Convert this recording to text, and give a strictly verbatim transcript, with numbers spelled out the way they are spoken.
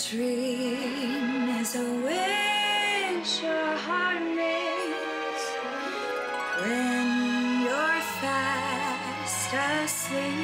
dream is a wish your heart makes when you're fast asleep.